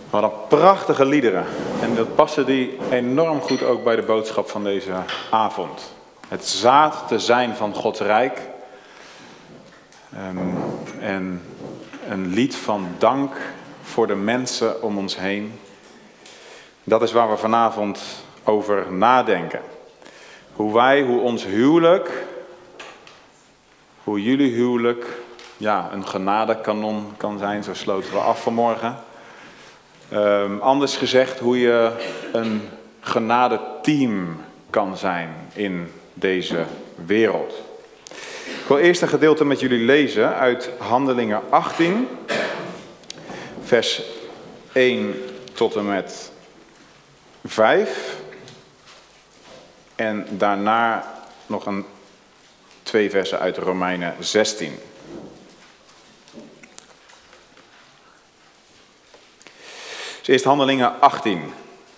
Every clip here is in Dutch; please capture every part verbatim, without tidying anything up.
Wat een prachtige liederen. En dat passen die enorm goed ook bij de boodschap van deze avond. Het zaad te zijn van Gods Rijk. Um, en een lied van dank voor de mensen om ons heen. Dat is waar we vanavond over nadenken. Hoe wij, hoe ons huwelijk, hoe jullie huwelijk, ja, een genadekanon kan zijn. Zo sloten we af vanmorgen. Um, anders gezegd, hoe je een genadeteam kan zijn in deze wereld. Ik wil eerst een gedeelte met jullie lezen uit Handelingen achttien, vers één tot en met vijf. En daarna nog een twee versen uit Romeinen zestien. Dus eerst Handelingen achttien.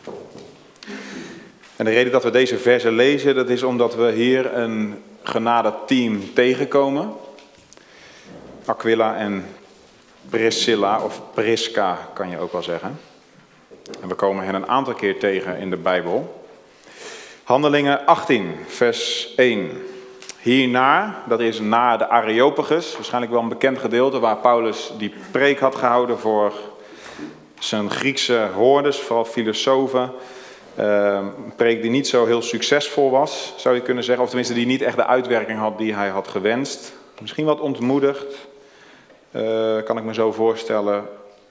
En de reden dat we deze versen lezen, dat is omdat we hier een genadeteam tegenkomen. Aquila en Priscilla, of Prisca kan je ook wel zeggen. En we komen hen een aantal keer tegen in de Bijbel. Handelingen achttien, vers één. Hierna, dat is na de Areopagus, waarschijnlijk wel een bekend gedeelte waar Paulus die preek had gehouden voor zijn Griekse hoorders, vooral filosofen. Uh, een preek die niet zo heel succesvol was, zou je kunnen zeggen. Of tenminste die niet echt de uitwerking had die hij had gewenst. Misschien wat ontmoedigd, uh, kan ik me zo voorstellen.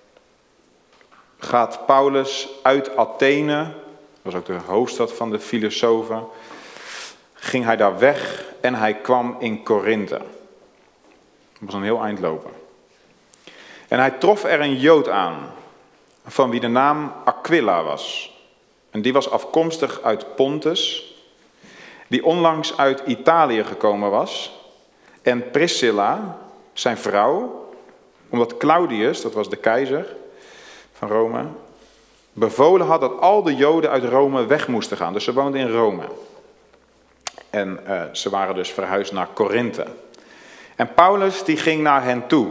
Gaat Paulus uit Athene, dat was ook de hoofdstad van de filosofen, ging hij daar weg en hij kwam in Korinthe. Dat was een heel eind lopen. En hij trof er een Jood aan, van wie de naam Aquila was. En die was afkomstig uit Pontus, die onlangs uit Italië gekomen was. En Priscilla, zijn vrouw, omdat Claudius, dat was de keizer van Rome, bevolen had dat al de Joden uit Rome weg moesten gaan. Dus ze woonden in Rome. En uh, ze waren dus verhuisd naar Korinthe. En Paulus die ging naar hen toe.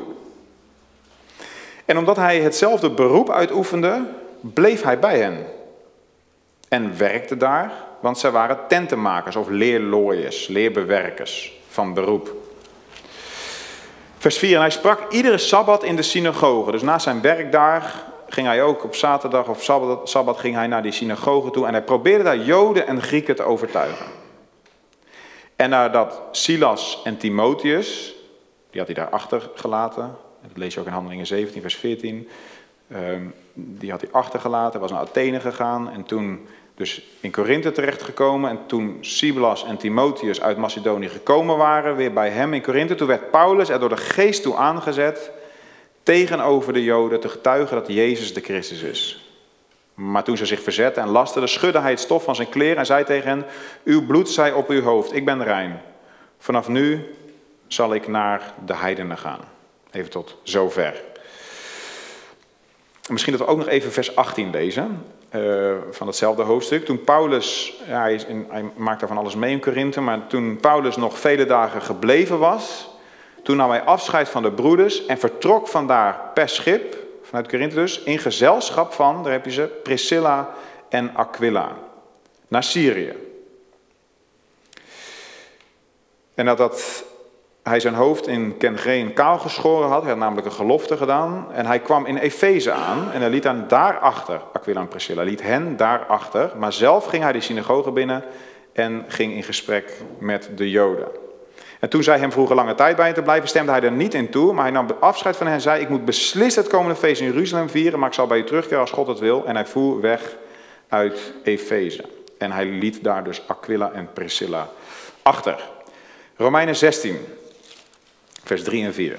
En omdat hij hetzelfde beroep uitoefende, bleef hij bij hen. En werkte daar, want zij waren tentenmakers of leerlooiers, leerbewerkers van beroep. Vers vier, en hij sprak iedere Sabbat in de synagoge. Dus na zijn werk daar ging hij ook op zaterdag of Sabbat, Sabbat ging hij naar die synagoge toe. En hij probeerde daar Joden en Grieken te overtuigen. En nadat Silas en Timotheus, die had hij daar achtergelaten. Dat lees je ook in Handelingen zeventien, vers veertien. Um, die had hij achtergelaten, hij was naar Athene gegaan. En toen dus in Korinthe terechtgekomen. En toen Silas en Timotheus uit Macedonië gekomen waren, weer bij hem in Korinthe. Toen werd Paulus er door de geest toe aangezet tegenover de Joden te getuigen dat Jezus de Christus is. Maar toen ze zich verzetten en lasterden, schudde hij het stof van zijn kleren en zei tegen hen: uw bloed zij op uw hoofd, ik ben rein. Vanaf nu zal ik naar de heidenen gaan. Even tot zover. Misschien dat we ook nog even vers achttien lezen, uh, van hetzelfde hoofdstuk. Toen Paulus, ja, hij, is in, hij maakt daar van alles mee in Korinthe, maar toen Paulus nog vele dagen gebleven was, toen nam hij afscheid van de broeders en vertrok vandaar per schip, vanuit Korinthe dus, in gezelschap van, daar heb je ze, Priscilla en Aquila, naar Syrië. En nadat hij zijn hoofd in Kengeen kaal geschoren had, hij had namelijk een gelofte gedaan, en hij kwam in Efeze aan en hij liet hen daarachter, Aquila en Priscilla, liet hen daarachter, maar zelf ging hij de synagoge binnen en ging in gesprek met de Joden. En toen zij hem vroegen lange tijd bij hen te blijven, stemde hij er niet in toe, maar hij nam afscheid van hen en zei: ik moet beslist het komende feest in Jeruzalem vieren, maar ik zal bij u terugkeren als God het wil. En hij voer weg uit Efeze. En hij liet daar dus Aquila en Priscilla achter. Romeinen zestien, vers drie en vier.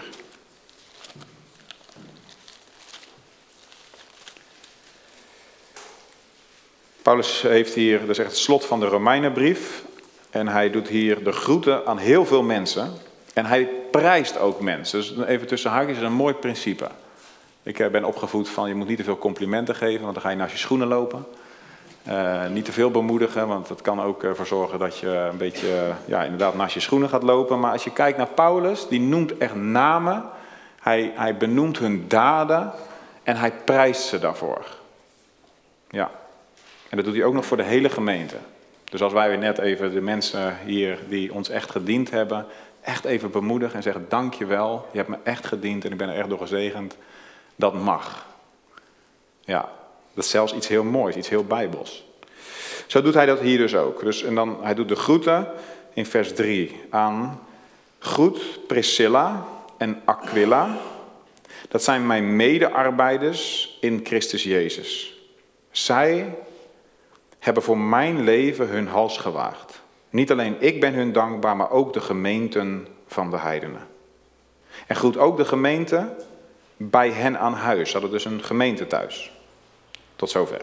Paulus heeft hier, dat is echt het slot van de Romeinenbrief. En hij doet hier de groeten aan heel veel mensen. En hij prijst ook mensen. Dus even tussen haakjes is een mooi principe. Ik ben opgevoed van je moet niet te veel complimenten geven, want dan ga je naast je schoenen lopen. Uh, niet te veel bemoedigen, want dat kan ook ervoor zorgen dat je een beetje, uh, ja, inderdaad naast je schoenen gaat lopen. Maar als je kijkt naar Paulus, die noemt echt namen. Hij, hij benoemt hun daden. En hij prijst ze daarvoor. Ja. En dat doet hij ook nog voor de hele gemeente. Dus als wij weer net even de mensen hier die ons echt gediend hebben, echt even bemoedigen en zeggen, dank je wel, je hebt me echt gediend en ik ben er echt door gezegend. Dat mag. Ja, dat is zelfs iets heel moois, iets heel bijbels. Zo doet hij dat hier dus ook. Dus, en dan, hij doet de groeten in vers drie aan. Groet Priscilla en Aquila. Dat zijn mijn medearbeiders in Christus Jezus. Zij hebben voor mijn leven hun hals gewaagd. Niet alleen ik ben hun dankbaar, maar ook de gemeenten van de heidenen. En groet ook de gemeente bij hen aan huis. Ze hadden dus een gemeente thuis. Tot zover.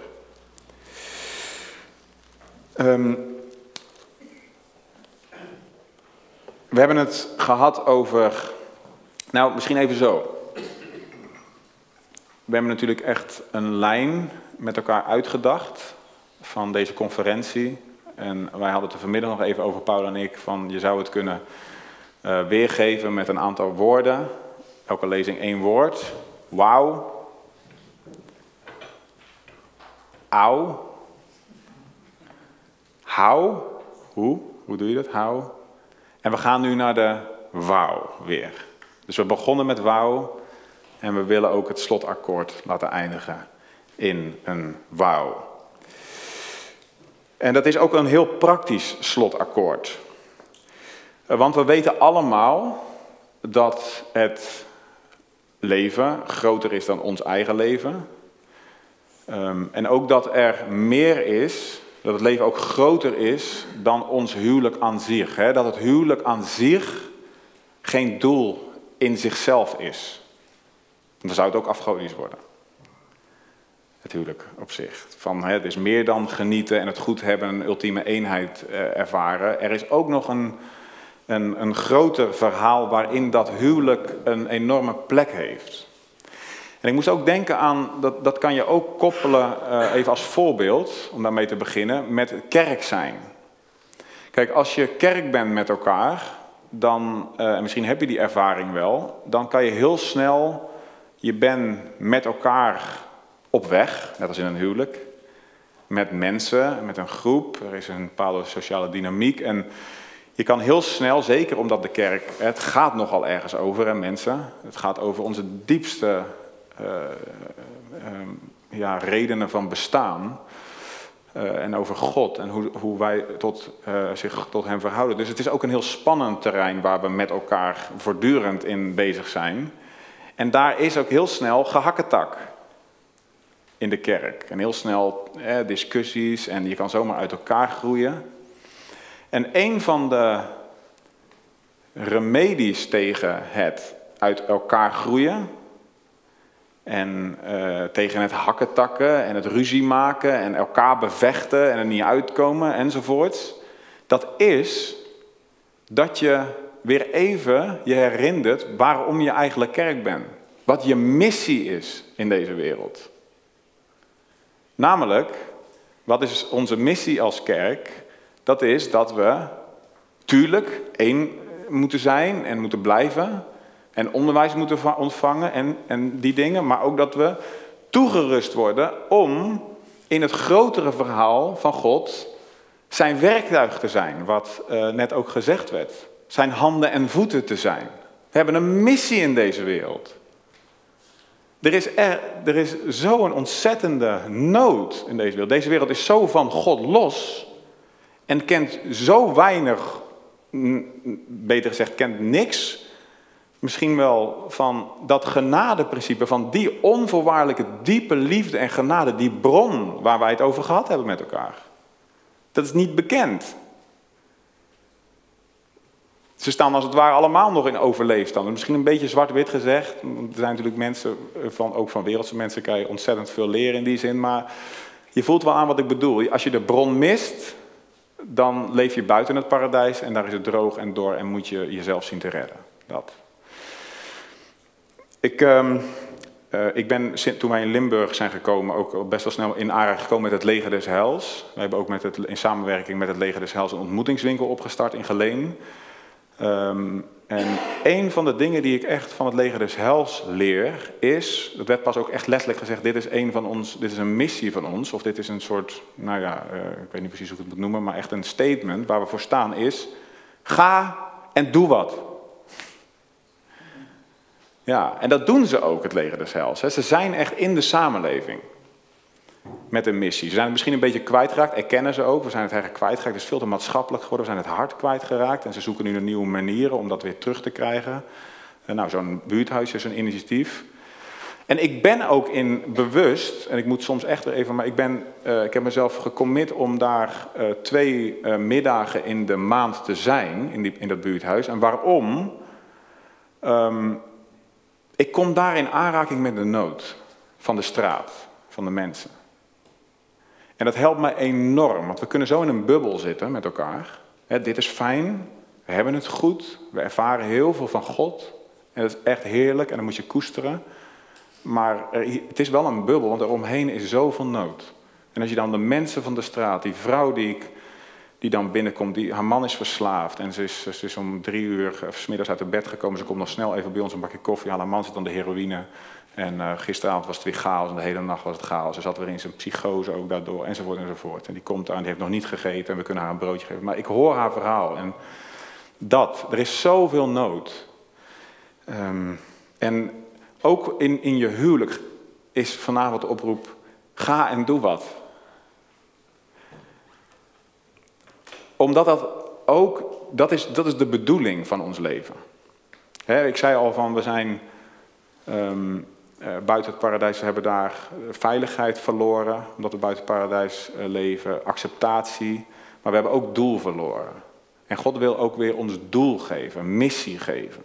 Um, we hebben het gehad over... Nou, misschien even zo. We hebben natuurlijk echt een lijn met elkaar uitgedacht van deze conferentie. En wij hadden het er vanmiddag nog even over, Paul en ik, van je zou het kunnen uh, weergeven met een aantal woorden. Elke lezing één woord. Wauw. Auw. How. Hoe? Hoe doe je dat? How. En we gaan nu naar de wauw weer. Dus we begonnen met wauw. En we willen ook het slotakkoord laten eindigen in een wauw. En dat is ook een heel praktisch slotakkoord. Want we weten allemaal dat het leven groter is dan ons eigen leven. Um, en ook dat er meer is, dat het leven ook groter is dan ons huwelijk aan zich. Hè? Dat het huwelijk aan zich geen doel in zichzelf is. Dan zou het ook afgodisch worden. Het huwelijk op zich. Van, hè, het is meer dan genieten en het goed hebben, een ultieme eenheid eh, ervaren. Er is ook nog een, een, een groter verhaal waarin dat huwelijk een enorme plek heeft. En ik moest ook denken aan, dat, dat kan je ook koppelen, uh, even als voorbeeld, om daarmee te beginnen, met kerk zijn. Kijk, als je kerk bent met elkaar, dan, uh, en misschien heb je die ervaring wel, dan kan je heel snel, je bent met elkaar op weg, net als in een huwelijk, met mensen, met een groep, er is een bepaalde sociale dynamiek en je kan heel snel, zeker omdat de kerk, het gaat nogal ergens over, hè, mensen, het gaat over onze diepste Uh, uh, ja, redenen van bestaan uh, en over God en hoe, hoe wij tot, uh, zich tot hem verhouden. Dus het is ook een heel spannend terrein waar we met elkaar voortdurend in bezig zijn. En daar is ook heel snel gehakketak in de kerk. En heel snel eh, discussies en je kan zomaar uit elkaar groeien. En een van de remedies tegen het uit elkaar groeien en uh, tegen het hakketakken en het ruzie maken en elkaar bevechten en er niet uitkomen enzovoort. Dat is dat je weer even je herinnert waarom je eigenlijk kerk bent. Wat je missie is in deze wereld. Namelijk, wat is onze missie als kerk? Dat is dat we tuurlijk één moeten zijn en moeten blijven. En onderwijs moeten ontvangen en, en die dingen. Maar ook dat we toegerust worden om in het grotere verhaal van God zijn werktuig te zijn. Wat uh, net ook gezegd werd. Zijn handen en voeten te zijn. We hebben een missie in deze wereld. Er is, er, er is zo'n ontzettende nood in deze wereld. Deze wereld is zo van God los. En kent zo weinig, beter gezegd, kent niks. Misschien wel van dat genadeprincipe, van die onvoorwaardelijke diepe liefde en genade, die bron waar wij het over gehad hebben met elkaar. Dat is niet bekend. Ze staan als het ware allemaal nog in overleefstand. Misschien een beetje zwart-wit gezegd. Er zijn natuurlijk mensen, van, ook van wereldse mensen, kan je ontzettend veel leren in die zin. Maar je voelt wel aan wat ik bedoel. Als je de bron mist, dan leef je buiten het paradijs en daar is het droog en dor en moet je jezelf zien te redden. Dat. Ik, um, uh, ik ben, toen wij in Limburg zijn gekomen, ook best wel snel in aanraking gekomen met het Leger des Heils. We hebben ook met het, in samenwerking met het Leger des Heils een ontmoetingswinkel opgestart in Geleen. Um, En een van de dingen die ik echt van het leger des Heils leer is, dat werd pas ook echt letterlijk gezegd, dit is een van ons, dit is een missie van ons, of dit is een soort, nou ja, uh, ik weet niet precies hoe ik het moet noemen, maar echt een statement waar we voor staan is, ga en doe wat. Ja, en dat doen ze ook, het leger des Heils. Hè. Ze zijn echt in de samenleving met een missie. Ze zijn het misschien een beetje kwijtgeraakt, erkennen ze ook. We zijn het eigenlijk kwijtgeraakt, het is veel te maatschappelijk geworden. We zijn het hart kwijtgeraakt en ze zoeken nu naar nieuwe manieren om dat weer terug te krijgen. En nou, zo'n buurthuis is een initiatief. En ik ben ook in bewust, en ik moet soms echt weer even, maar ik, ben, uh, ik heb mezelf gecommit om daar uh, twee uh, middagen in de maand te zijn, in, die, in dat buurthuis. En waarom? Um, ik kom daar in aanraking met de nood van de straat, van de mensen. En dat helpt mij enorm, want we kunnen zo in een bubbel zitten met elkaar. He, dit is fijn, we hebben het goed, we ervaren heel veel van God. En dat is echt heerlijk en dan moet je koesteren. Maar er, het is wel een bubbel, want eromheen is zoveel nood. En als je dan de mensen van de straat, die vrouw die, ik, die dan binnenkomt, die, haar man is verslaafd. En ze is, ze is om drie uur of 's middags uit het bed gekomen. Ze komt nog snel even bij ons een bakje koffie halen. Haar man zit aan de heroïne. En uh, gisteravond was het weer chaos en de hele nacht was het chaos. Ze zat weer in zijn psychose ook daardoor, enzovoort enzovoort. En die komt aan, die heeft nog niet gegeten en we kunnen haar een broodje geven. Maar ik hoor haar verhaal en dat, er is zoveel nood. Um, en ook in, in je huwelijk is vanavond de oproep, ga en doe wat. Omdat dat ook, dat is, dat is de bedoeling van ons leven. He, ik zei al van, we zijn um, uh, buiten het paradijs, we hebben daar veiligheid verloren, omdat we buiten het paradijs uh, leven, acceptatie, maar we hebben ook doel verloren. En God wil ook weer ons doel geven, een missie geven.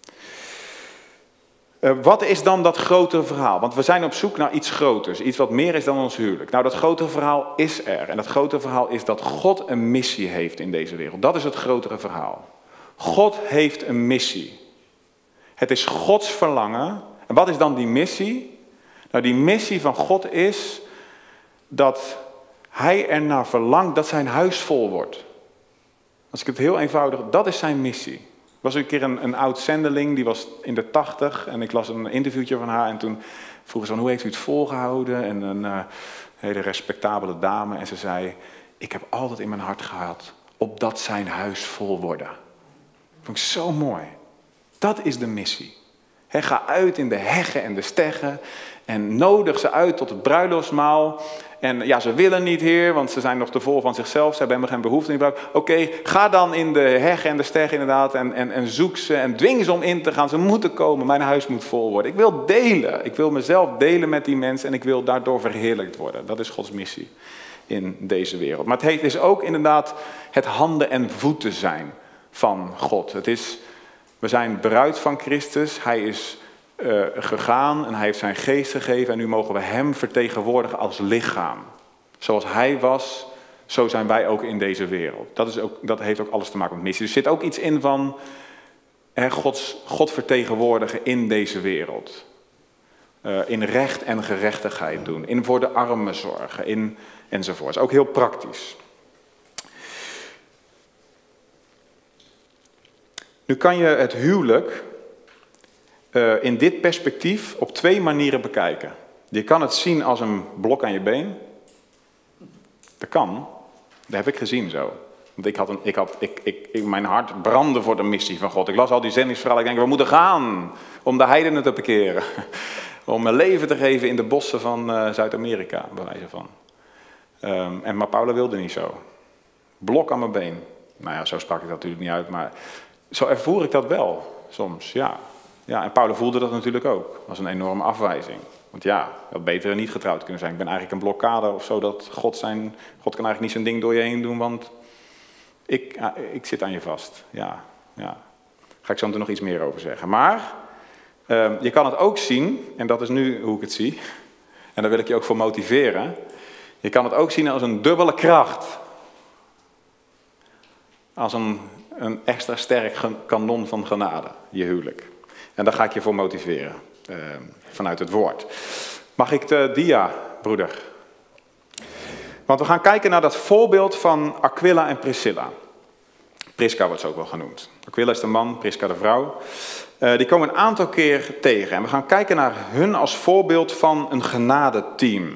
Uh, wat is dan dat grotere verhaal? Want we zijn op zoek naar iets groters, iets wat meer is dan ons huwelijk. Nou, dat grotere verhaal is er. En dat grotere verhaal is dat God een missie heeft in deze wereld. Dat is het grotere verhaal. God heeft een missie. Het is Gods verlangen. En wat is dan die missie? Nou, die missie van God is dat Hij ernaar verlangt dat zijn huis vol wordt. Als ik het heel eenvoudig, dat is zijn missie. Er was een keer een, een oud zendeling, die was in de tachtig en ik las een interviewtje van haar en toen vroeg ze van hoe heeft u het volgehouden? En een uh, hele respectabele dame en ze zei, ik heb altijd in mijn hart gehad, opdat zijn huis vol worden. Dat vond ik zo mooi. Dat is de missie. He, ga uit in de heggen en de steggen en nodig ze uit tot het bruiloftsmaal. En ja, ze willen niet, Heer, want ze zijn nog te vol van zichzelf. Ze hebben helemaal geen behoefte in bruiloft. Oké, okay, ga dan in de heggen en de steggen inderdaad en, en, en zoek ze en dwing ze om in te gaan. Ze moeten komen, mijn huis moet vol worden. Ik wil delen. Ik wil mezelf delen met die mensen en ik wil daardoor verheerlijkt worden. Dat is Gods missie in deze wereld. Maar het is ook inderdaad het handen en voeten zijn van God. Het is, we zijn bruid van Christus. Hij is uh, gegaan en hij heeft zijn geest gegeven. En nu mogen we hem vertegenwoordigen als lichaam. Zoals hij was, zo zijn wij ook in deze wereld. Dat, is ook, dat heeft ook alles te maken met missie. Er zit ook iets in van hè, Gods, God vertegenwoordigen in deze wereld. Uh, in recht en gerechtigheid doen. In voor de armen zorgen. In, enzovoort. Ook heel praktisch. Nu kan je het huwelijk uh, in dit perspectief op twee manieren bekijken. Je kan het zien als een blok aan je been. Dat kan. Dat heb ik gezien zo. Want ik had een, ik had, ik, ik, ik, mijn hart brandde voor de missie van God. Ik las al die zendingsverhalen. Ik denk, we moeten gaan om de heidenen te bekeren. Om mijn leven te geven in de bossen van uh, Zuid-Amerika, bij wijze van. Um, en, maar Paula wilde niet zo. Blok aan mijn been. Nou ja, zo sprak ik dat natuurlijk niet uit, maar zo ervoer ik dat wel soms, ja. Ja, en Paula voelde dat natuurlijk ook. Dat was een enorme afwijzing. Want ja, ik had beter niet getrouwd kunnen zijn. Ik ben eigenlijk een blokkade of zo, dat God zijn, God kan eigenlijk niet zijn ding door je heen doen, want ik, ja, ik zit aan je vast. Ja, ja. Daar ga ik zo meteen nog iets meer over zeggen. Maar uh, je kan het ook zien, en dat is nu hoe ik het zie, en daar wil ik je ook voor motiveren. Je kan het ook zien als een dubbele kracht. Als een, een extra sterk kanon van genade, je huwelijk. En daar ga ik je voor motiveren, uh, vanuit het woord. Mag ik de dia, broeder? Want we gaan kijken naar dat voorbeeld van Aquila en Priscilla. Prisca wordt ze ook wel genoemd. Aquila is de man, Prisca de vrouw. Uh, die komen een aantal keer tegen. En we gaan kijken naar hun als voorbeeld van een genadeteam.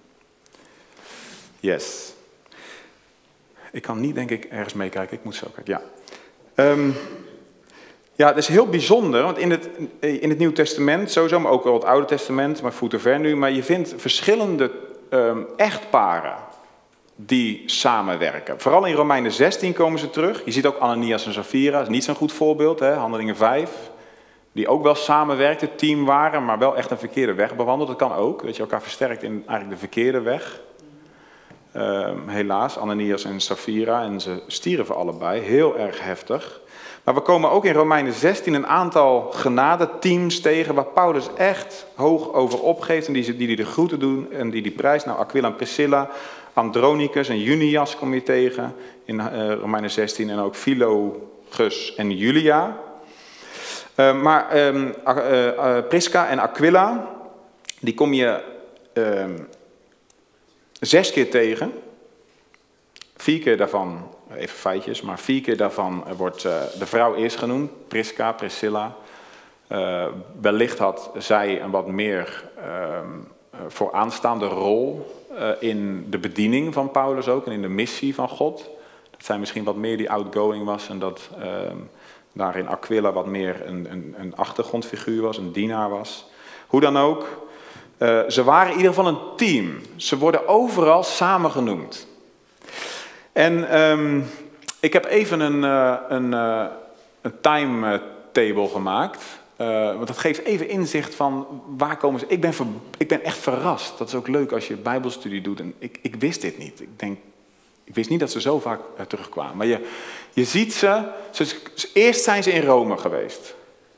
Yes. Ik kan niet, denk ik, ergens meekijken. Ik moet zo kijken, ja. Um, ja, het is heel bijzonder, want in het, in het Nieuw Testament, sowieso, maar ook wel het Oude Testament, maar voet te ver nu, maar je vindt verschillende um, echtparen die samenwerken. Vooral in Romeinen zestien komen ze terug. Je ziet ook Ananias en Safira, dat is niet zo'n goed voorbeeld, hè? Handelingen vijf. Die ook wel samenwerkten, team waren, maar wel echt een verkeerde weg bewandeld. Dat kan ook, dat je elkaar versterkt in eigenlijk de verkeerde weg. Uh, helaas, Ananias en Safira, en ze stierven allebei, heel erg heftig. Maar we komen ook in Romeinen zestien een aantal genadeteams tegen, waar Paulus echt hoog over opgeeft en die, die, die de groeten doen en die die prijs. Nou, Aquila en Priscilla, Andronicus en Junias kom je tegen in uh, Romeinen zestien en ook Philogus en Julia. Uh, maar um, uh, uh, Prisca en Aquila, die kom je uh, zes keer tegen. Vier keer daarvan, even feitjes, maar vier keer daarvan wordt uh, de vrouw eerst genoemd. Prisca, Priscilla. Uh, wellicht had zij een wat meer uh, vooraanstaande rol uh, in de bediening van Paulus ook en in de missie van God. Dat zij misschien wat meer die outgoing was en dat uh, daarin Aquila wat meer een, een, een achtergrondfiguur was, een dienaar was. Hoe dan ook, uh, ze waren in ieder geval een team. Ze worden overal samen genoemd. En um, ik heb even een, uh, een, uh, een timetable gemaakt. Uh, want dat geeft even inzicht van waar komen ze. Ik ben, ver, ik ben echt verrast. Dat is ook leuk als je bijbelstudie doet. En ik, ik wist dit niet. Ik, denk, ik wist niet dat ze zo vaak uh, terugkwamen. Maar je, je ziet ze, ze. Eerst zijn ze in Rome geweest.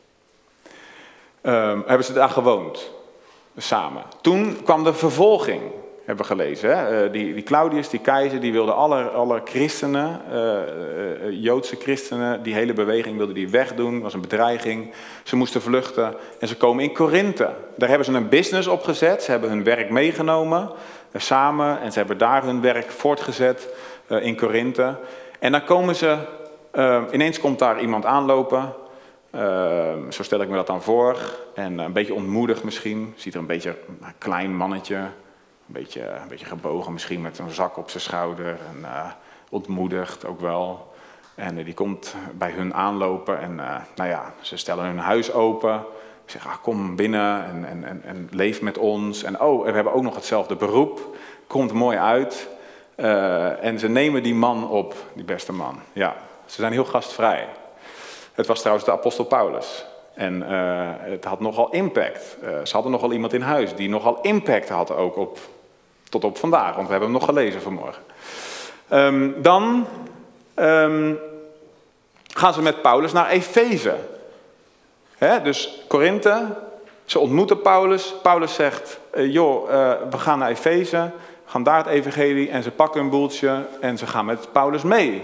Um, hebben ze daar gewoond. Samen. Toen kwam de vervolging. Hebben we gelezen. Hè? Die, die Claudius, die keizer, die wilde alle, alle christenen, uh, uh, Joodse christenen, die hele beweging wilde die wegdoen. Dat was een bedreiging. Ze moesten vluchten en ze komen in Korinthe. Daar hebben ze een business opgezet. Ze hebben hun werk meegenomen uh, samen en ze hebben daar hun werk voortgezet uh, in Korinthe. En dan komen ze, uh, ineens komt daar iemand aanlopen. Uh, zo stel ik me dat dan voor. En uh, een beetje ontmoedigd misschien. Ziet er een beetje een klein mannetje. Een beetje, een beetje gebogen, misschien met een zak op zijn schouder. En uh, ontmoedigd ook wel. En uh, die komt bij hun aanlopen. En uh, nou ja, ze stellen hun huis open. Ze zeggen, ah, kom binnen en, en, en, en leef met ons. En oh, we hebben ook nog hetzelfde beroep. Komt mooi uit. Uh, en ze nemen die man op, die beste man. Ja, ze zijn heel gastvrij. Het was trouwens de apostel Paulus. En uh, het had nogal impact. Uh, ze hadden nogal iemand in huis die nogal impact had ook op, tot op vandaag. Want we hebben hem nog gelezen vanmorgen. Um, dan um, gaan ze met Paulus naar Efeze. Hè, dus Korinthe, ze ontmoeten Paulus. Paulus zegt, uh, joh, uh, we gaan naar Efeze. We gaan daar het evangelie. En ze pakken een boeltje en ze gaan met Paulus mee.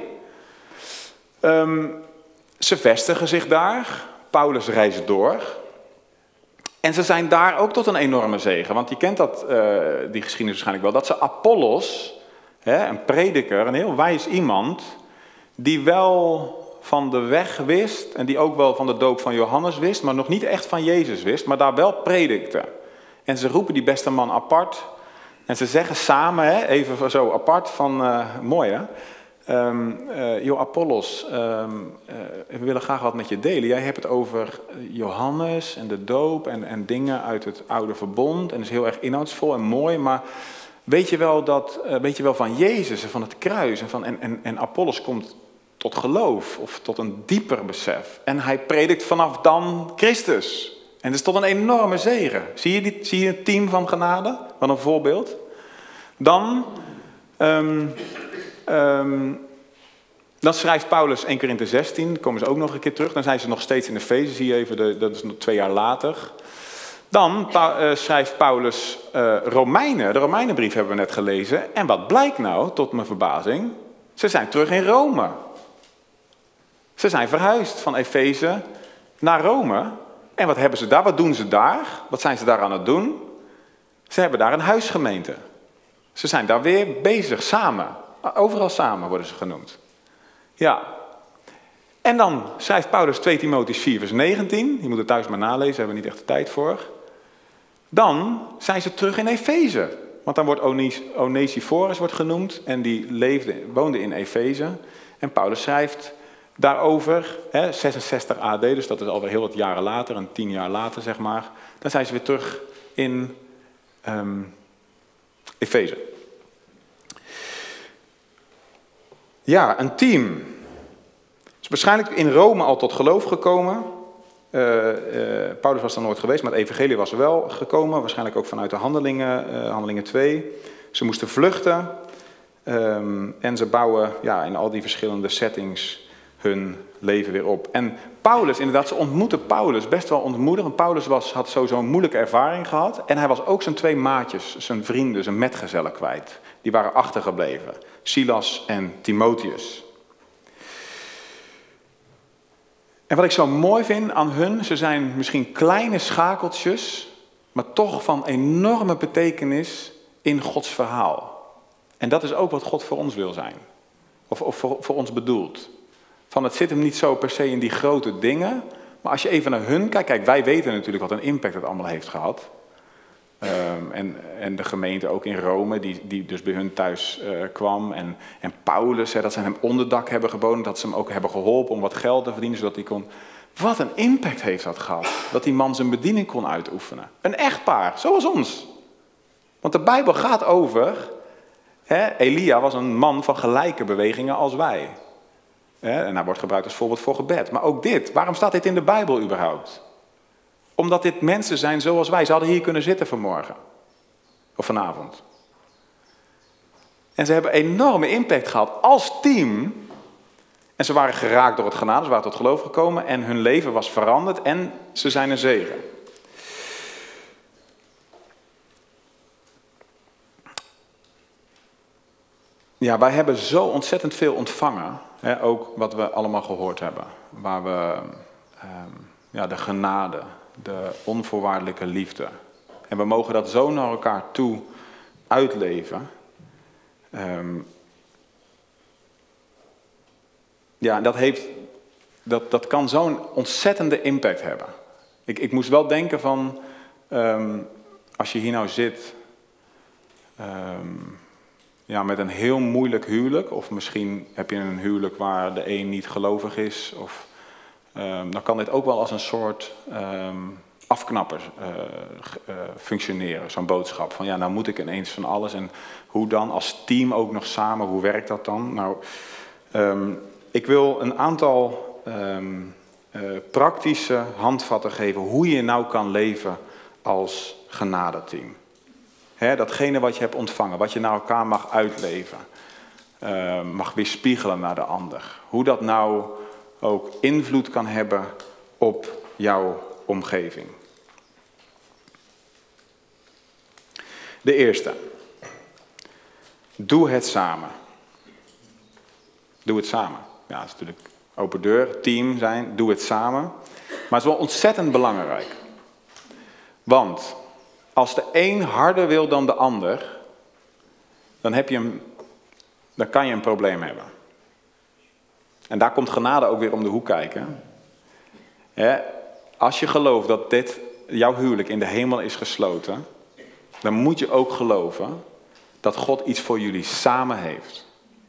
Um, ze vestigen zich daar. Paulus reist door. En ze zijn daar ook tot een enorme zegen. Want je kent dat, uh, die geschiedenis waarschijnlijk wel. Dat ze Apollos, hè, een prediker, een heel wijs iemand, die wel van de weg wist. En die ook wel van de doop van Johannes wist. Maar nog niet echt van Jezus wist. Maar daar wel predikte. En ze roepen die beste man apart. En ze zeggen samen, hè, even zo apart, van uh, mooi hè. Um, uh, joh, Apollos, um, uh, we willen graag wat met je delen. Jij hebt het over Johannes en de doop en, en dingen uit het oude verbond. En dat is heel erg inhoudsvol en mooi, maar weet je wel, dat, uh, weet je wel van Jezus en van het kruis. En, van, en, en, en Apollos komt tot geloof of tot een dieper besef. En hij predikt vanaf dan Christus. En dat is tot een enorme zegen. Zie je, die, zie je het team van genade? Wat een voorbeeld. Dan... Um, Um, dan schrijft Paulus Eerste Korinthe zestien, dan komen ze ook nog een keer terug. Dan zijn ze nog steeds in Efeze, zie je even, de, dat is nog twee jaar later. Dan pa, uh, schrijft Paulus uh, Romeinen, de Romeinenbrief hebben we net gelezen. En wat blijkt nou, tot mijn verbazing? Ze zijn terug in Rome. Ze zijn verhuisd van Efeze naar Rome. En wat hebben ze daar? Wat doen ze daar? Wat zijn ze daar aan het doen? Ze hebben daar een huisgemeente. Ze zijn daar weer bezig, samen. Overal samen worden ze genoemd. Ja. En dan schrijft Paulus twee Timotheüs vier vers negentien. Je moet het thuis maar nalezen, daar hebben we niet echt de tijd voor. Dan zijn ze terug in Efeze. Want dan wordt Ones- Onesiphorus wordt genoemd en die leefde, woonde in Efeze. En Paulus schrijft daarover, hè, zesenzestig A D, dus dat is alweer heel wat jaren later, een tien jaar later zeg maar. Dan zijn ze weer terug in um, Efeze. Ja, een team. Is waarschijnlijk in Rome al tot geloof gekomen. Uh, uh, Paulus was er nooit geweest, maar het evangelie was er wel gekomen. Waarschijnlijk ook vanuit de handelingen, uh, handelingen twee. Ze moesten vluchten. Um, en ze bouwen ja, in al die verschillende settings hun leven weer op. En Paulus, inderdaad, ze ontmoeten Paulus best wel ontmoedigend. Paulus was, had sowieso een moeilijke ervaring gehad. En hij was ook zijn twee maatjes, zijn vrienden, zijn metgezellen kwijt. Die waren achtergebleven. Silas en Timotheus. En wat ik zo mooi vind aan hun, ze zijn misschien kleine schakeltjes, maar toch van enorme betekenis in Gods verhaal. En dat is ook wat God voor ons wil zijn. Of, of voor, voor ons bedoelt. Van het zit hem niet zo per se in die grote dingen, maar als je even naar hun kijkt, kijk, wij weten natuurlijk wat een impact het allemaal heeft gehad. Um, en, en de gemeente ook in Rome, die, die dus bij hun thuis uh, kwam. En, en Paulus, hè, dat ze hem onderdak hebben geboden, dat ze hem ook hebben geholpen om wat geld te verdienen, zodat hij kon... Wat een impact heeft dat gehad, dat die man zijn bediening kon uitoefenen. Een echtpaar, zoals ons. Want de Bijbel gaat over, hè, Elia was een man van gelijke bewegingen als wij. Hè, en hij wordt gebruikt als voorbeeld voor gebed. Maar ook dit, waarom staat dit in de Bijbel überhaupt? Omdat dit mensen zijn zoals wij. Ze hadden hier kunnen zitten vanmorgen. Of vanavond. En ze hebben enorme impact gehad als team. En ze waren geraakt door het genade. Ze waren tot geloof gekomen. En hun leven was veranderd. En ze zijn een zegen. Ja, wij hebben zo ontzettend veel ontvangen. Hè, ook wat we allemaal gehoord hebben. Waar we um, ja, de genade... de onvoorwaardelijke liefde. En we mogen dat zo naar elkaar toe uitleven. Um, ja, dat, heeft, dat, dat kan zo'n ontzettende impact hebben. Ik, ik moest wel denken van, um, als je hier nou zit, um, ja, met een heel moeilijk huwelijk, of misschien heb je een huwelijk waar de een niet gelovig is, of... Um, dan kan dit ook wel als een soort um, afknapper uh, uh, functioneren, zo'n boodschap. Van ja, nou moet ik ineens van alles. En hoe dan als team ook nog samen, hoe werkt dat dan? Nou, um, ik wil een aantal um, uh, praktische handvatten geven hoe je nou kan leven als genadeteam. Hè, datgene wat je hebt ontvangen, wat je naar elkaar mag uitleven, uh, mag weerspiegelen naar de ander. Hoe dat nou... ook invloed kan hebben op jouw omgeving. De eerste. Doe het samen. Doe het samen. Ja, dat is natuurlijk open deur, team zijn, doe het samen. Maar het is wel ontzettend belangrijk. Want als de een harder wil dan de ander, dan, heb je een, dan kan je een probleem hebben. En daar komt genade ook weer om de hoek kijken. He, als je gelooft dat dit, jouw huwelijk in de hemel is gesloten, dan moet je ook geloven dat God iets voor jullie samen heeft.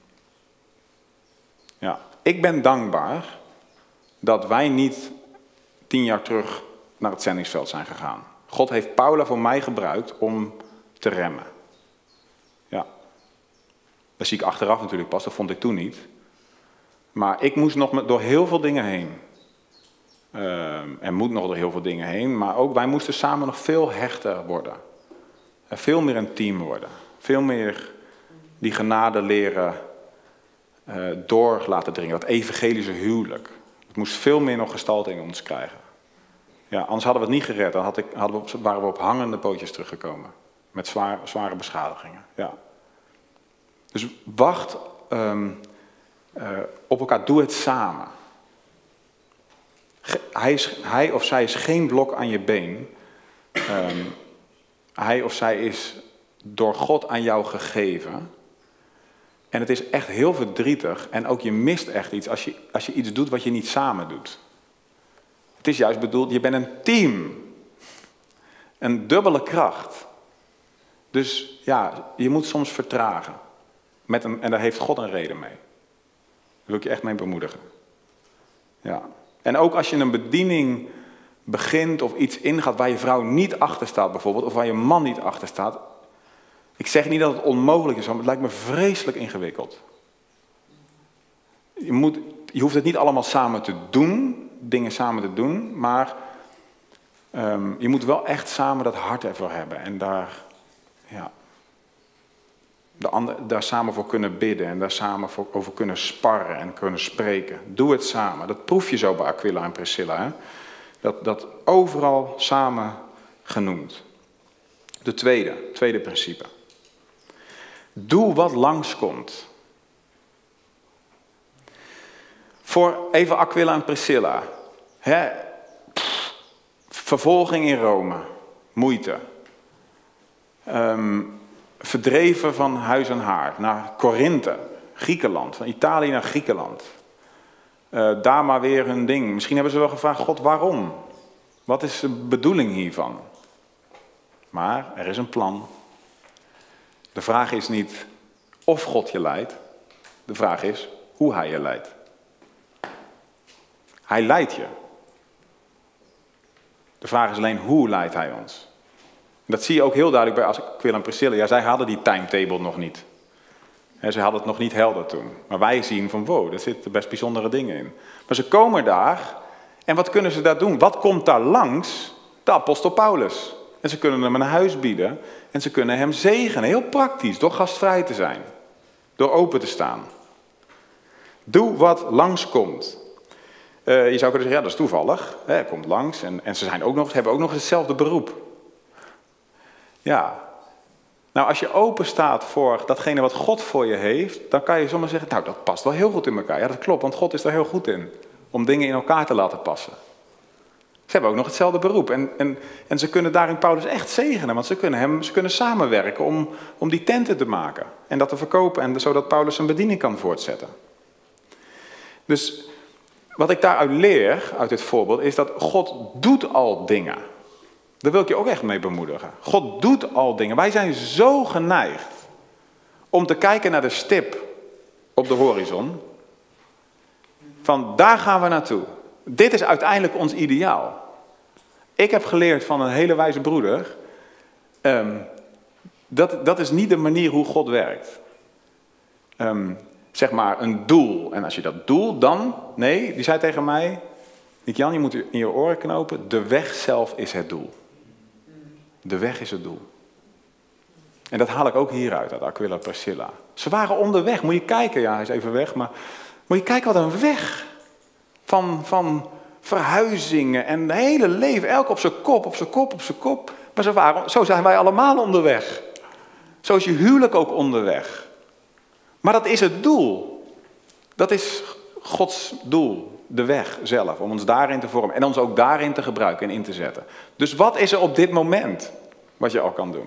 Ja, ik ben dankbaar dat wij niet tien jaar terug naar het zendingsveld zijn gegaan. God heeft Paula voor mij gebruikt om te remmen. Ja, dat zie ik achteraf natuurlijk pas, dat vond ik toen niet. Maar ik moest nog door heel veel dingen heen. Uh, en moet nog door heel veel dingen heen. Maar ook wij moesten samen nog veel hechter worden. Uh, veel meer een team worden. Veel meer die genade leren uh, door laten dringen. Dat evangelische huwelijk. Het moest veel meer nog gestalte in ons krijgen. Ja, anders hadden we het niet gered. Dan had ik, hadden we op, waren we op hangende pootjes teruggekomen. Met zwaar, zware beschadigingen. Ja. Dus wacht... Um, Uh, op elkaar, doe het samen. Ge- hij, is, hij of zij is geen blok aan je been. Um, hij of zij is door God aan jou gegeven. En het is echt heel verdrietig en ook je mist echt iets als je, als je iets doet wat je niet samen doet. Het is juist bedoeld, je bent een team. Een dubbele kracht. Dus ja, je moet soms vertragen. Met een, en daar heeft God een reden mee. Daar wil ik je echt mee bemoedigen. Ja. En ook als je een bediening begint of iets ingaat waar je vrouw niet achter staat bijvoorbeeld, of waar je man niet achter staat. Ik zeg niet dat het onmogelijk is, maar het lijkt me vreselijk ingewikkeld. Je, moet, je hoeft het niet allemaal samen te doen, dingen samen te doen, maar um, je moet wel echt samen dat hart ervoor hebben en daar, ja, de ander, daar samen voor kunnen bidden en daar samen voor, over kunnen sparren en kunnen spreken. Doe het samen. Dat proef je zo bij Aquila en Priscilla. Hè? Dat, dat overal samen genoemd. De tweede, tweede principe. Doe wat langskomt. Voor even Aquila en Priscilla. Hè? Pff, vervolging in Rome. Moeite. Um, verdreven van huis en haard. Naar Korinthe. Griekenland. Van Italië naar Griekenland. Uh, daar maar weer hun ding. Misschien hebben ze wel gevraagd, God, waarom? Wat is de bedoeling hiervan? Maar er is een plan. De vraag is niet of God je leidt. De vraag is hoe hij je leidt. Hij leidt je. De vraag is alleen hoe leidt hij ons. Dat zie je ook heel duidelijk bij Aquila en Priscilla. Ja, zij hadden die timetable nog niet. He, ze hadden het nog niet helder toen. Maar wij zien van wow, daar zitten best bijzondere dingen in. Maar ze komen daar. En wat kunnen ze daar doen? Wat komt daar langs? De apostel Paulus. En ze kunnen hem een huis bieden. En ze kunnen hem zegenen. Heel praktisch. Door gastvrij te zijn. Door open te staan. Doe wat langskomt. Uh, je zou kunnen zeggen, ja, dat is toevallig. Hij komt langs. En, en ze zijn ook nog, hebben ook nog hetzelfde beroep. Ja. Nou, als je open staat voor datgene wat God voor je heeft, dan kan je zomaar zeggen, nou, dat past wel heel goed in elkaar. Ja, dat klopt, want God is daar heel goed in. Om dingen in elkaar te laten passen. Ze hebben ook nog hetzelfde beroep. En, en, en ze kunnen daarin Paulus echt zegenen. Want ze kunnen, hem, ze kunnen samenwerken om, om die tenten te maken. En dat te verkopen. En zodat Paulus zijn bediening kan voortzetten. Dus wat ik daaruit leer, uit dit voorbeeld, is dat God doet al dingen. Daar wil ik je ook echt mee bemoedigen. God doet al dingen. Wij zijn zo geneigd om te kijken naar de stip op de horizon. Van daar gaan we naartoe. Dit is uiteindelijk ons ideaal. Ik heb geleerd van een hele wijze broeder. Um, dat, dat is niet de manier hoe God werkt. Um, zeg maar een doel. En als je dat doel dan... Nee, die zei tegen mij... Jan, je moet in je oren knopen. De weg zelf is het doel. De weg is het doel. En dat haal ik ook hieruit, uit Aquila en Priscilla. Ze waren onderweg. Moet je kijken. Ja, hij is even weg. Maar moet je kijken wat een weg. Van, van verhuizingen en het hele leven. Elk op zijn kop, op zijn kop, op zijn kop. Maar zo, waren, zo zijn wij allemaal onderweg. Zo is je huwelijk ook onderweg. Maar dat is het doel. Dat is Gods doel. De weg zelf. Om ons daarin te vormen. En ons ook daarin te gebruiken en in te zetten. Dus wat is er op dit moment wat je al kan doen?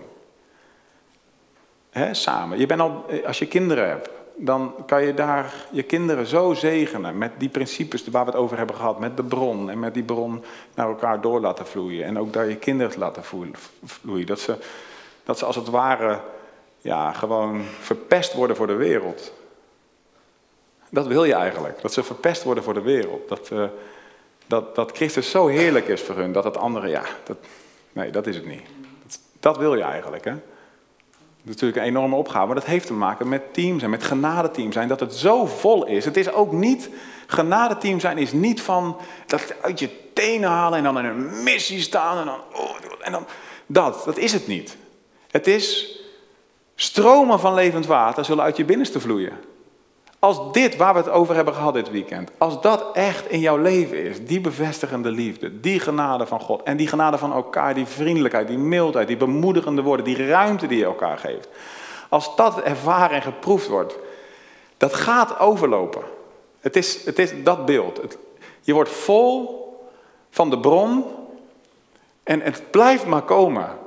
He, samen. Je bent al, als je kinderen hebt. Dan kan je daar je kinderen zo zegenen met die principes waar we het over hebben gehad. Met de bron en met die bron naar elkaar door laten vloeien. En ook daar je kinderen laten vloeien. Dat ze, dat ze als het ware ja, gewoon verpest worden voor de wereld. Dat wil je eigenlijk. Dat ze verpest worden voor de wereld. Dat, uh, dat, dat Christus zo heerlijk is voor hun. Dat het andere, ja, dat, nee, dat is het niet. Dat, dat wil je eigenlijk, hè. Dat is natuurlijk een enorme opgave, maar dat heeft te maken met team zijn, met genadeteam zijn, dat het zo vol is. Het is ook niet, genadeteam zijn is niet van dat uit je tenen halen en dan in een missie staan en dan, oh, en dan dat, dat is het niet. Het is stromen van levend water zullen uit je binnenste vloeien. Als dit, waar we het over hebben gehad dit weekend, als dat echt in jouw leven is, die bevestigende liefde, die genade van God en die genade van elkaar, die vriendelijkheid, die mildheid, die bemoedigende woorden, die ruimte die je elkaar geeft. Als dat ervaren en geproefd wordt, dat gaat overlopen. Het is, het is dat beeld. Het, je wordt vol van de bron en het blijft maar komen.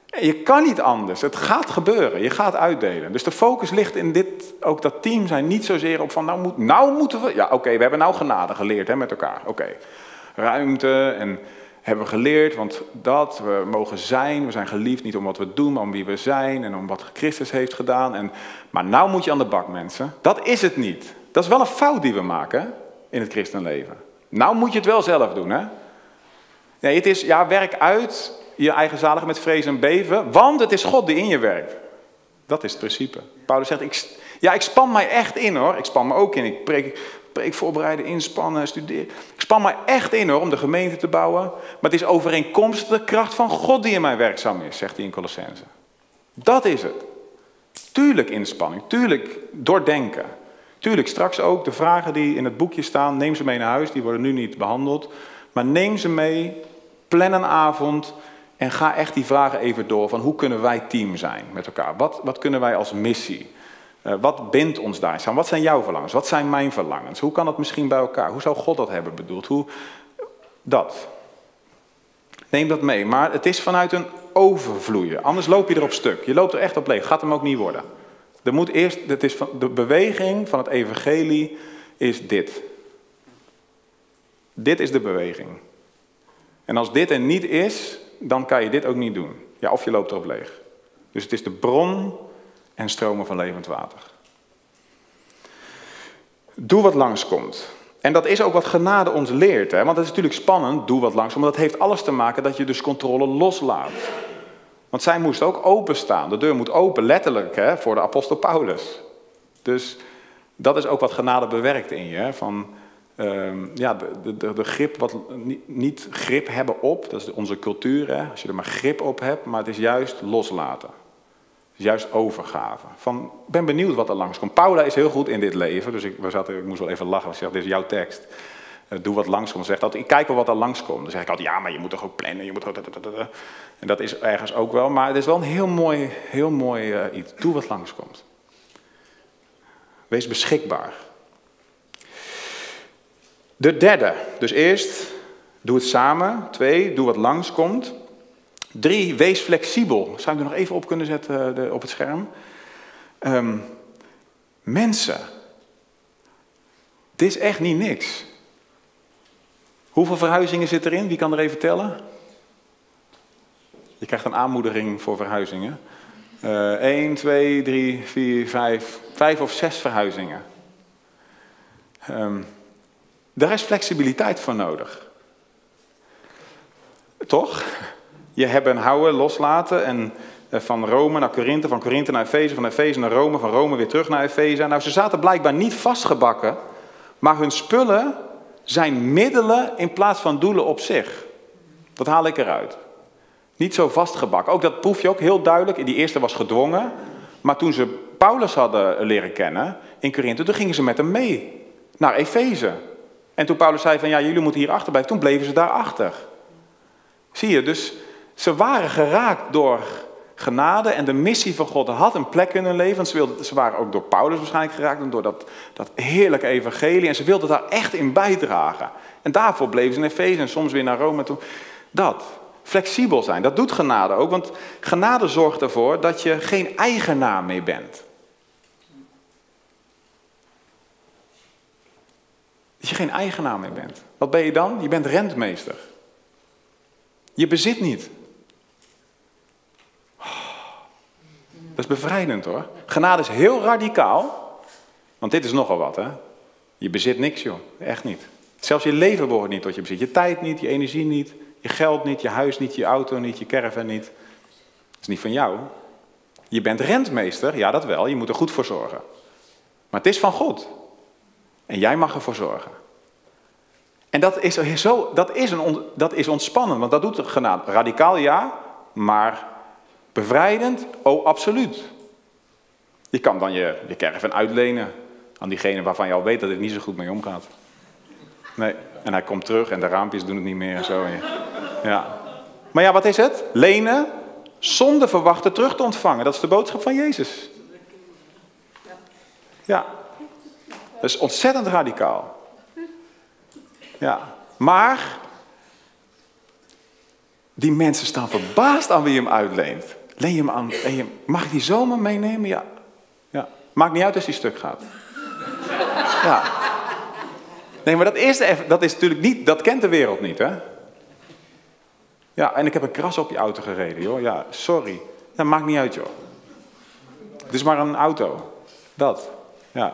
Je kan niet anders. Het gaat gebeuren. Je gaat uitdelen. Dus de focus ligt in dit, ook dat team zijn, niet zozeer op van, nou, moet, nou moeten we... Ja, oké, okay, we hebben nou genade geleerd hè, met elkaar. Oké, okay. Ruimte en hebben we geleerd, want dat, we mogen zijn. We zijn geliefd niet om wat we doen, maar om wie we zijn en om wat Christus heeft gedaan. En, maar nou moet je aan de bak, mensen. Dat is het niet. Dat is wel een fout die we maken hè, in het christenleven. Nou moet je het wel zelf doen, hè. Nee, het is, ja, werk uit je eigen zaligheid met vrees en beven, want het is God die in je werkt. Dat is het principe. Paulus zegt, ik, ja, ik span mij echt in hoor. Ik span me ook in. Ik preek, preek voorbereiden, inspannen, studeren. Ik span mij echt in hoor, om de gemeente te bouwen. Maar het is overeenkomstig de kracht van God die in mij werkzaam is, zegt hij in Colossenzen. Dat is het. Tuurlijk inspanning, tuurlijk doordenken. Tuurlijk straks ook de vragen die in het boekje staan, neem ze mee naar huis. Die worden nu niet behandeld. Maar neem ze mee, plan een avond en ga echt die vragen even door. Van hoe kunnen wij team zijn met elkaar? Wat, wat kunnen wij als missie? Uh, wat bindt ons daar samen? Wat zijn jouw verlangens? Wat zijn mijn verlangens? Hoe kan dat misschien bij elkaar? Hoe zou God dat hebben bedoeld? Hoe... Dat. Neem dat mee. Maar het is vanuit een overvloeien. Anders loop je erop stuk. Je loopt er echt op leeg. Gaat hem ook niet worden. Er moet eerst, het is van, de beweging van het evangelie is dit. Dit is de beweging. En als dit er niet is, dan kan je dit ook niet doen. Ja, of je loopt erop leeg. Dus het is de bron en stromen van levend water. Doe wat langskomt. En dat is ook wat genade ons leert. Hè? Want het is natuurlijk spannend, doe wat langskomt. Maar dat heeft alles te maken dat je dus controle loslaat. Want zij moest ook openstaan. De deur moet open, letterlijk, hè, voor de apostel Paulus. Dus dat is ook wat genade bewerkt in je. Hè? Van... Um, ja, de, de, de grip, wat, niet, niet grip hebben op, dat is onze cultuur, hè? Als je er maar grip op hebt, maar het is juist loslaten. Het is juist overgave. Van, ik ben benieuwd wat er langskomt. Paula is heel goed in dit leven, dus ik, we zaten, ik moest wel even lachen. Ik zeg, dit is jouw tekst. Uh, doe wat langskomt. Zegt dat, ik kijk wel wat er langskomt. Dan zeg ik altijd, ja, maar je moet toch ook plannen. Je moet ook... En dat is ergens ook wel, maar het is wel een heel mooi, heel mooi uh, iets. Doe wat langskomt. Wees beschikbaar. De derde, dus eerst, doe het samen. Twee, doe wat langskomt. Drie, wees flexibel. Zou ik er nog even op kunnen zetten de, op het scherm? Um, mensen. Dit is echt niet niks. Hoeveel verhuizingen zit erin? Wie kan er even tellen? Je krijgt een aanmoediging voor verhuizingen. Uh, één, twee, drie, vier, vijf. Vijf of zes verhuizingen. Um, Daar is flexibiliteit voor nodig. Toch? Je hebt een houden, loslaten en van Rome naar Korinthe, van Korinthe naar Efeze, van Efeze naar Rome, van Rome weer terug naar Efeze. Nou, ze zaten blijkbaar niet vastgebakken, maar hun spullen zijn middelen in plaats van doelen op zich. Dat haal ik eruit. Niet zo vastgebakken. Ook dat proef je ook heel duidelijk. Die eerste was gedwongen, maar toen ze Paulus hadden leren kennen in Korinthe, toen gingen ze met hem mee naar Efeze. En toen Paulus zei van, ja, jullie moeten hier achter blijven, toen bleven ze daar achter. Zie je, dus ze waren geraakt door genade en de missie van God had een plek in hun leven. Want ze, wilden, ze waren ook door Paulus waarschijnlijk geraakt en door dat, dat heerlijke evangelie. En ze wilden daar echt in bijdragen. En daarvoor bleven ze in Efeze en soms weer naar Rome toe. Dat, flexibel zijn, dat doet genade ook. Want genade zorgt ervoor dat je geen eigenaar meer bent. Dat je geen eigenaar meer bent. Wat ben je dan? Je bent rentmeester. Je bezit niet. Dat is bevrijdend hoor. Genade is heel radicaal. Want dit is nogal wat hè. Je bezit niks joh. Echt niet. Zelfs je leven behoort niet tot je bezit. Je tijd niet, je energie niet, je geld niet, je huis niet, je auto niet, je caravan niet. Dat is niet van jou. Je bent rentmeester, ja dat wel. Je moet er goed voor zorgen. Maar het is van God. En jij mag ervoor zorgen. En dat is, zo, dat is, een, dat is ontspannend, want dat doet de genade. Radicaal ja, maar bevrijdend, oh absoluut. Je kan dan je, je caravan uitlenen aan diegene waarvan je al weet dat het niet zo goed mee omgaat. Nee, en hij komt terug en de raampjes doen het niet meer en zo. Ja. Maar ja, wat is het? Lenen zonder verwachten terug te ontvangen. Dat is de boodschap van Jezus. Ja. Dat is ontzettend radicaal. Ja. Maar Die mensen staan verbaasd aan wie je hem uitleent. Leen je hem aan, leen je hem, mag ik die zomaar meenemen? Ja. ja. Maakt niet uit als die stuk gaat. Ja. Nee, maar dat eerste, dat is natuurlijk niet, dat kent de wereld niet, hè? Ja, en ik heb een kras op je auto gereden, joh. Ja, sorry. Dat maakt niet uit, joh. Het is maar een auto. Dat. Ja.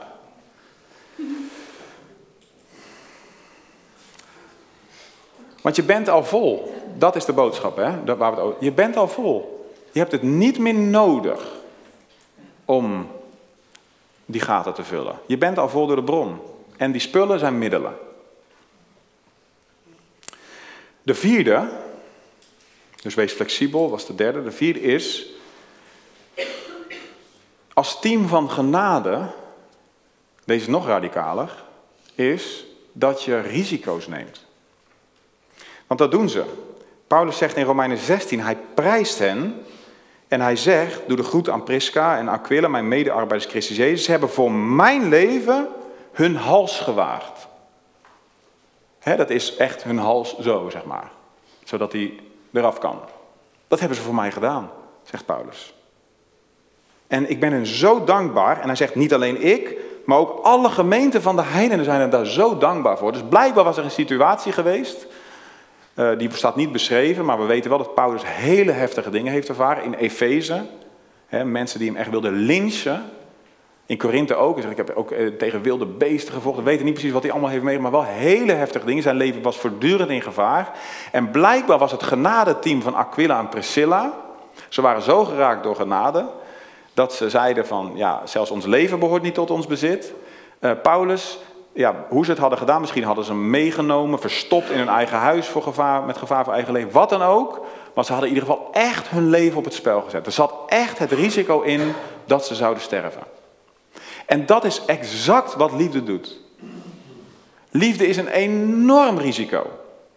Want je bent al vol. Dat is de boodschap, hè? Dat, waar we het over... Je bent al vol. Je hebt het niet meer nodig om die gaten te vullen. Je bent al vol door de bron. En die spullen zijn middelen. De vierde, dus wees flexibel, was de derde. De vierde is, als team van genade, deze is nog radicaler, is dat je risico's neemt. Want dat doen ze. Paulus zegt in Romeinen zestien, hij prijst hen en hij zegt, doe de groet aan Prisca en Aquila, mijn medearbeiders Christus Jezus, ze hebben voor mijn leven hun hals gewaagd. Hè, dat is echt hun hals zo, zeg maar. Zodat hij eraf kan. Dat hebben ze voor mij gedaan, zegt Paulus. En ik ben hen zo dankbaar. En hij zegt niet alleen ik, maar ook alle gemeenten van de heidenen zijn er daar zo dankbaar voor. Dus blijkbaar was er een situatie geweest. Uh, die staat niet beschreven, maar we weten wel dat Paulus hele heftige dingen heeft ervaren. In Efeze, hè, mensen die hem echt wilden lynchen. In Korinthe ook. Ik heb ook tegen wilde beesten gevochten. We weten niet precies wat hij allemaal heeft meegemaakt, maar wel hele heftige dingen. Zijn leven was voortdurend in gevaar. En blijkbaar was het genadeteam van Aquila en Priscilla. Ze waren zo geraakt door genade, dat ze zeiden van, ja, zelfs ons leven behoort niet tot ons bezit. Uh, Paulus, ja, hoe ze het hadden gedaan, misschien hadden ze hem meegenomen, verstopt in hun eigen huis voor gevaar, met gevaar voor eigen leven, wat dan ook. Maar ze hadden in ieder geval echt hun leven op het spel gezet. Er zat echt het risico in dat ze zouden sterven. En dat is exact wat liefde doet. Liefde is een enorm risico.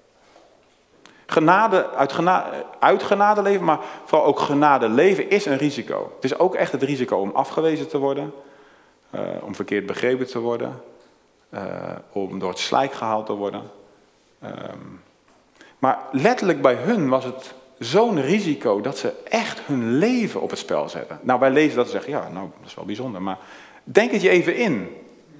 Genade, uit, genade, uit genade leven, maar vooral ook genade leven is een risico. Het is ook echt het risico om afgewezen te worden, uh, om verkeerd begrepen te worden, uh, om door het slijk gehaald te worden. Um, maar letterlijk bij hun was het zo'n risico dat ze echt hun leven op het spel zetten. Nou, wij lezen dat en zeggen, ja, nou, dat is wel bijzonder, maar denk het je even in.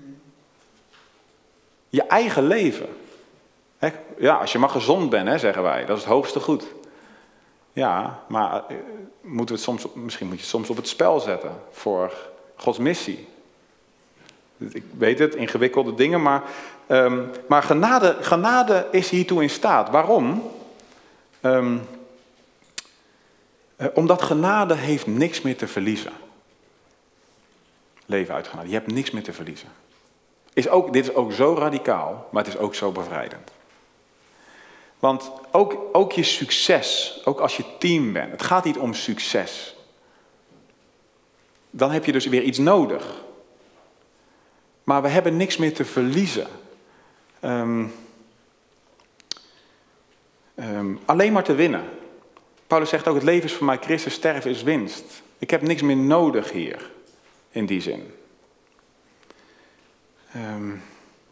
Je eigen leven. He, ja, als je maar gezond bent, hè, zeggen wij. Dat is het hoogste goed. Ja, maar moeten we het soms, misschien moet je het soms op het spel zetten voor Gods missie. Ik weet het, ingewikkelde dingen, maar, um, maar genade, genade is hiertoe in staat. Waarom? Um, uh, omdat genade heeft niks meer te verliezen. Leven uit genade. Je hebt niks meer te verliezen. Is ook, dit is ook zo radicaal, maar het is ook zo bevrijdend. Want ook, ook je succes, ook als je team bent, het gaat niet om succes. Dan heb je dus weer iets nodig. Maar we hebben niks meer te verliezen. Um, um, alleen maar te winnen. Paulus zegt ook, het leven is voor mij Christus, sterven is winst. Ik heb niks meer nodig hier, in die zin. Um,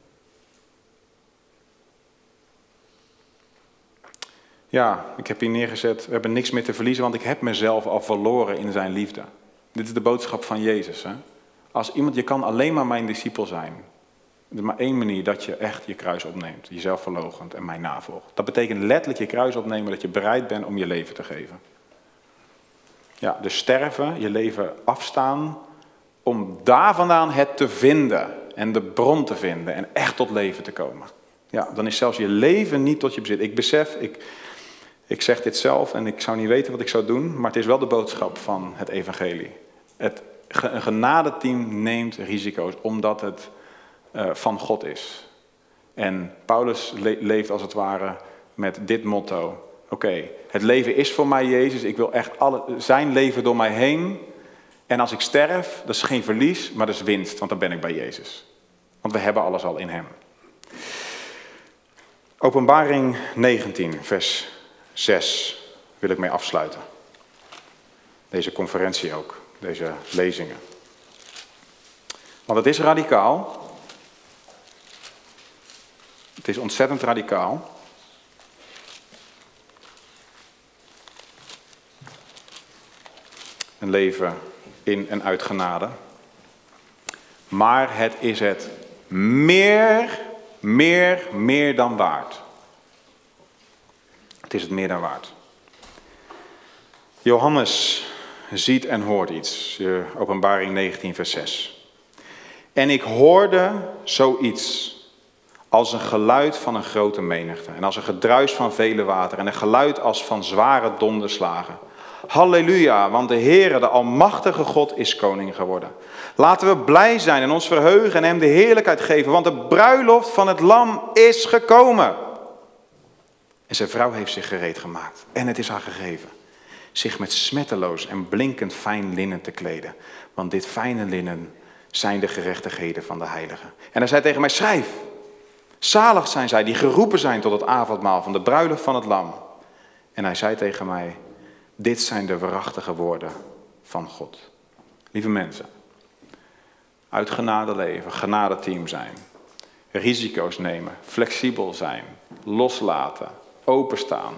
Ja, ik heb hier neergezet, we hebben niks meer te verliezen, want ik heb mezelf al verloren in zijn liefde. Dit is de boodschap van Jezus. Hè? Als iemand, je kan alleen maar mijn discipel zijn. Er is maar één manier dat je echt je kruis opneemt, jezelf verloochent en mij navolgt. Dat betekent letterlijk je kruis opnemen, dat je bereid bent om je leven te geven. Ja, dus sterven, je leven afstaan, om daar vandaan het te vinden en de bron te vinden en echt tot leven te komen. Ja, dan is zelfs je leven niet tot je bezit. Ik besef, ik... Ik zeg dit zelf en ik zou niet weten wat ik zou doen, maar het is wel de boodschap van het evangelie. Het, een genadeteam neemt risico's omdat het uh, van God is. En Paulus le- leeft als het ware met dit motto. Oké, okay, het leven is voor mij Jezus, ik wil echt alle, zijn leven door mij heen. En als ik sterf, dat is geen verlies, maar dat is winst, want dan ben ik bij Jezus. Want we hebben alles al in hem. Openbaring negentien, vers zes wil ik mee afsluiten. Deze conferentie ook, deze lezingen. Want het is radicaal. Het is ontzettend radicaal. een leven in en uit genade. Maar het is het meer, meer, meer dan waard. Het is het meer dan waard. Johannes ziet en hoort iets. Openbaring negentien vers zes. En ik hoorde zoiets als een geluid van een grote menigte. En als een gedruis van vele wateren. En een geluid als van zware donderslagen. Halleluja, want de Heere, de almachtige God, is koning geworden. Laten we blij zijn en ons verheugen en hem de heerlijkheid geven. Want de bruiloft van het lam is gekomen. En zijn vrouw heeft zich gereed gemaakt. En het is haar gegeven. Zich met smetteloos en blinkend fijn linnen te kleden. Want dit fijne linnen zijn de gerechtigheden van de heiligen. En hij zei tegen mij, schrijf. Zalig zijn zij die geroepen zijn tot het avondmaal van de bruiloft van het lam. En hij zei tegen mij, dit zijn de waarachtige woorden van God. Lieve mensen, uit genade leven, genadeteam zijn, risico's nemen, flexibel zijn, loslaten, openstaan.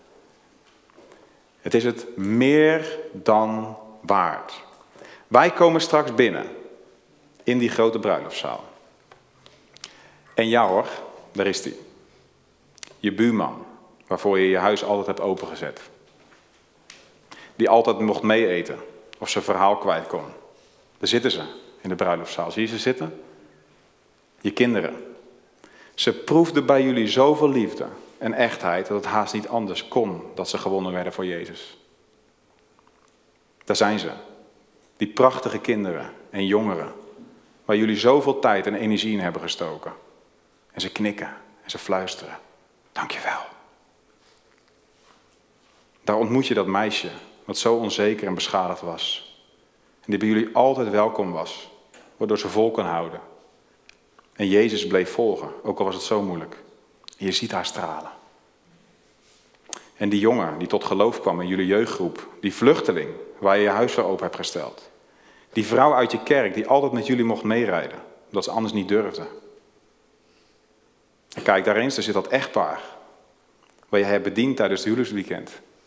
Het is het meer dan waard. Wij komen straks binnen in die grote bruiloftszaal. En ja hoor, daar is die. Je buurman, waarvoor je je huis altijd hebt opengezet. Die altijd mocht meeeten of zijn verhaal kwijt kon. Daar zitten ze in de bruiloftszaal. Zie je ze zitten? Je kinderen. Ze proefden bij jullie zoveel liefde en echtheid dat het haast niet anders kon dat ze gewonnen werden voor Jezus. Daar zijn ze. Die prachtige kinderen en jongeren waar jullie zoveel tijd en energie in hebben gestoken. En ze knikken en ze fluisteren. Dankjewel. Daar ontmoet je dat meisje wat zo onzeker en beschadigd was. En die bij jullie altijd welkom was. Waardoor ze vol kon houden. En Jezus bleef volgen, ook al was het zo moeilijk. En je ziet haar stralen. En die jongen die tot geloof kwam in jullie jeugdgroep. Die vluchteling waar je je huis voor open hebt gesteld. Die vrouw uit je kerk die altijd met jullie mocht meerijden. Omdat ze anders niet durfde. En kijk daar eens, daar zit dat echtpaar. Waar je hebt bediend tijdens het huwelijksweekend.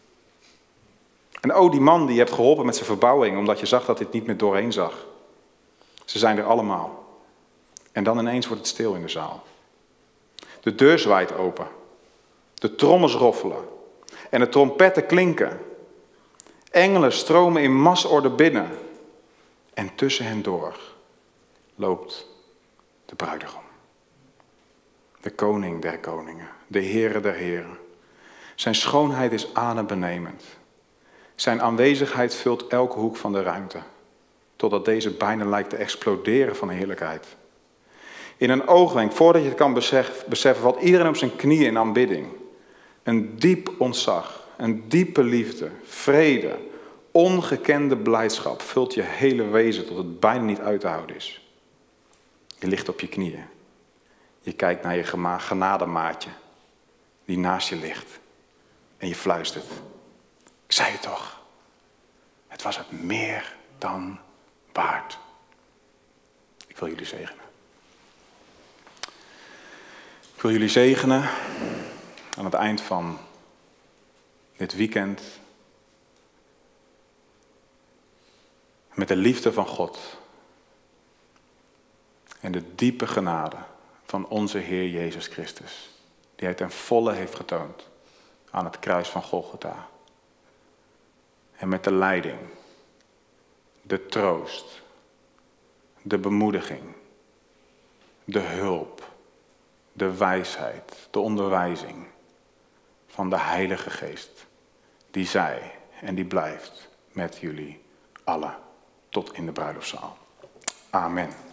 En oh, die man die je hebt geholpen met zijn verbouwing. Omdat je zag dat dit niet meer doorheen zag. Ze zijn er allemaal. En dan ineens wordt het stil in de zaal. De deur zwaait open. De trommels roffelen. En de trompetten klinken. Engelen stromen in masorde binnen. En tussen hen door loopt de bruidegom. De koning der koningen. De Heere der heren. Zijn schoonheid is adembenemend. Zijn aanwezigheid vult elke hoek van de ruimte. Totdat deze bijna lijkt te exploderen van heerlijkheid. In een oogwenk, voordat je het kan beseffen, valt iedereen op zijn knieën in aanbidding. Een diep ontzag, een diepe liefde, vrede, ongekende blijdschap vult je hele wezen tot het bijna niet uit te houden is. Je ligt op je knieën. Je kijkt naar je genademaatje die naast je ligt. En je fluistert. Ik zei het toch. Het was het meer dan waard. Ik wil jullie zegenen. Ik wil jullie zegenen aan het eind van dit weekend met de liefde van God en de diepe genade van onze Heer Jezus Christus, die hij ten volle heeft getoond aan het kruis van Golgotha. En met de leiding, de troost, de bemoediging, de hulp, de wijsheid, de onderwijzing van de Heilige Geest, die zij en die blijft met jullie allen tot in de bruiloftszaal. Amen.